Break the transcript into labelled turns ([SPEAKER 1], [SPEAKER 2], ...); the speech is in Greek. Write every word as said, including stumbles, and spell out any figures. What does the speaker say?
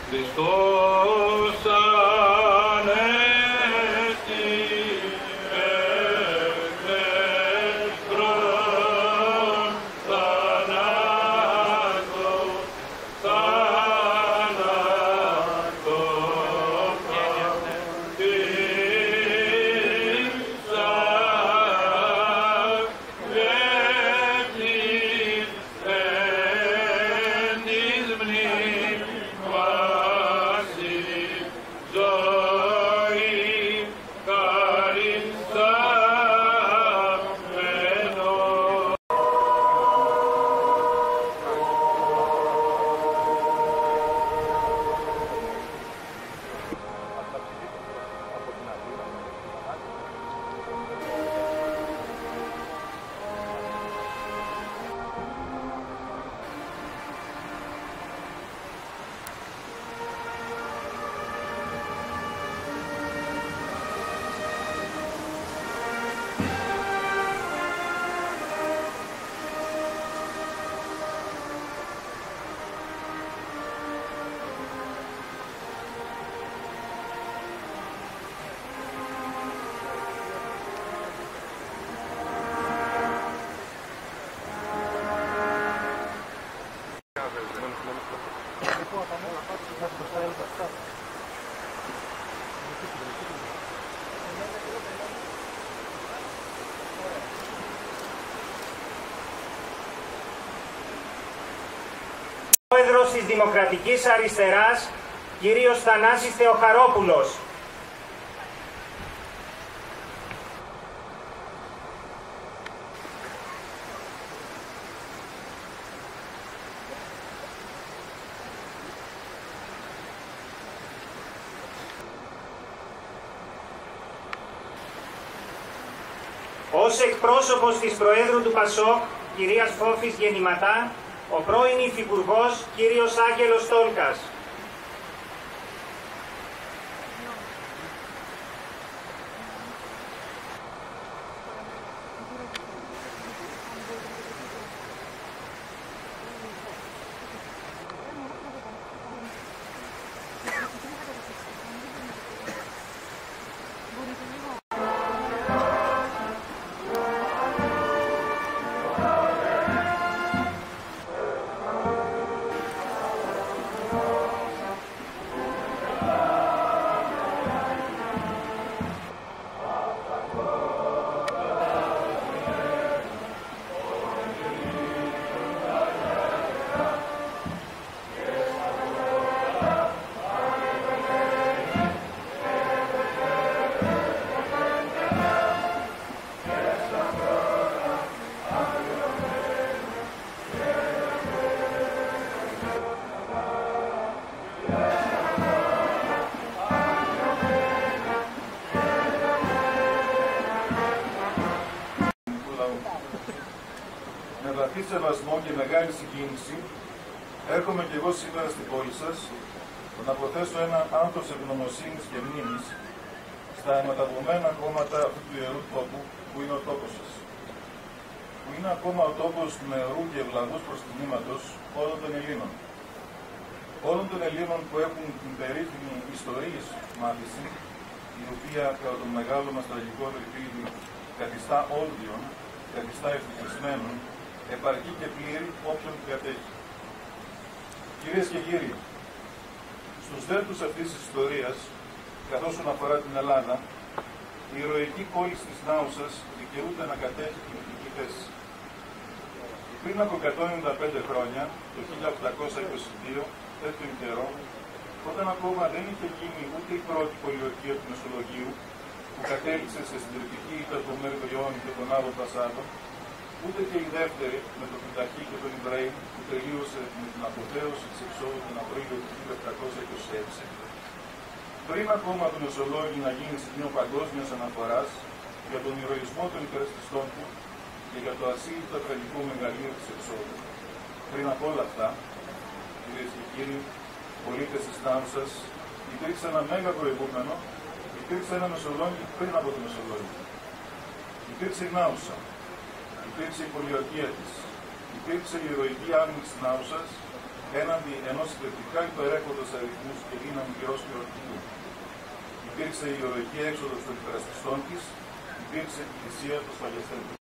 [SPEAKER 1] Χριστός ανέστη εκ νεκρών θανάτω, θανάτω πρωτήρσα γεύτης εν της μνήμας ζωή χαριστάμενο.
[SPEAKER 2] Πρόεδρος της Δημοκρατικής Αριστεράς, κύριος Θανάσης Θεοχαρόπουλος. Ως εκπρόσωπος της Προέδρου του ΠΑΣΟΚ, κυρίας Φόφης Γεννηματά, ο πρώην Υφυπουργός, κύριος Άγγελος Τόλκας.
[SPEAKER 3] Με βαθύ σεβασμό και μεγάλη συγκίνηση έρχομαι και εγώ σήμερα στην πόλη σας να αποθέσω ένα άνθος ευγνωμοσύνης και μνήμης στα αιματαβωμένα κόμματα αυτού του ιερού τόπου που είναι ο τόπος σας. Που είναι ακόμα ο τόπος του νερού και ευλαβούς προσκυνήματος όλων των Ελλήνων. Όλων των Ελλήνων που έχουν την περίφημη ιστορική μάθηση, η οποία κατά τον μεγάλο μας τραγικό δελφίδι καθιστά όλδιον, καθιστά ευτυχισμένων, επαρκή και πλήρη όποιον κατέχει. Κυρίες και κύριοι, στους δέλτους αυτής της ιστορίας, καθώς όσον αφορά την Ελλάδα, η ηρωική πόλη της Νάουσας δικαιούται να κατέχει την ηθική θέση. Πριν από εκατόν ενενήντα πέντε χρόνια, το χίλια οκτακόσια είκοσι δύο, τέτοιον καιρό, όταν ακόμα δεν είχε γίνει ούτε η πρώτη πολιορκία του Μεσολογγίου, που κατέληξε σε συντριπτική ήττα των Μερβελιών και των άλλων Πασάδων, ούτε και η δεύτερη με τον Πιταχή και τον Ιμπραήμ, που τελείωσε με την αποθέωση της εξόδου τον Απρίλιο του χίλια οκτακόσια είκοσι έξι, πριν ακόμα το Μεσολόγιο να γίνει σημείο παγκόσμιας αναφοράς για τον ηρωισμό των υπερασπιστών του και για το ασύλληπτο τραγικό μεγαλείο της εξόδου. Πριν από όλα αυτά, κυρίες και κύριοι, πολίτες της Νάουσας, υπήρξε ένα μέγα προηγούμενο, υπήρξε ένα Μεσολόγιο πριν από το Μεσολόγιο. Υπήρξε η Νάουσα, υπήρξε η πολιορκία της, υπήρξε η ηρωική άμυνα της Νάουσας, έναντι ενός συλλεκτικά υπερέχοντος αριθμούς και δύναμη καιρός πληρωτικού. Υπήρξε η ηρωική έξοδος των υπερασπιστών της, υπήρξε η θυσία του σφαγιαστέντου.